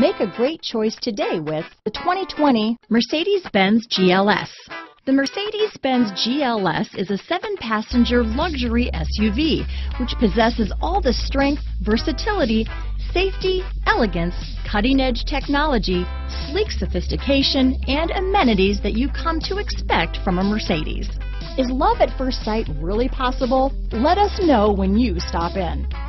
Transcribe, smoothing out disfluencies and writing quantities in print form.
Make a great choice today with the 2020 Mercedes-Benz GLS. The Mercedes-Benz GLS is a 7-passenger luxury SUV, which possesses all the strength, versatility, safety, elegance, cutting-edge technology, sleek sophistication, and amenities that you come to expect from a Mercedes. Is love at first sight really possible? Let us know when you stop in.